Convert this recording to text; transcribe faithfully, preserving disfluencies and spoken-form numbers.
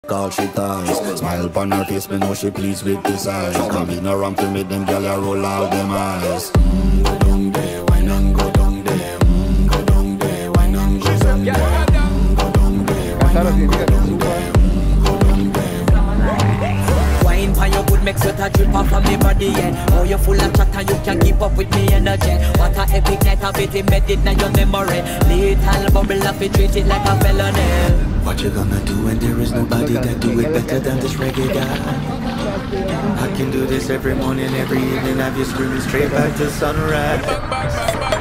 All she ties, smile upon her face, me know she pleased with this eyes. Come in around to make them gyal a roll out them eyes. Mm, go down there, why not go down there? Mm, go down there, why not go down there? Mm, go down there, why not go down there? Mm, go down there. Wine pan your good make sweat a drip off of me body, yeah. Oh, you full of chatter, you can keep up with me energy. What a epic night of it, embedded in your memory. Little bubble of it, treat it like a felony. What you gonna do when there is nobody that do it better than this reggae guy? I can do this every morning, every evening, have you screaming straight back to sunrise.